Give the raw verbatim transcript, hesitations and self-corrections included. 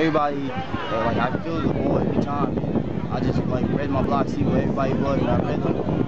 everybody, uh, like I feel the ball every time. And I just like read my block, see where everybody was, and I read them.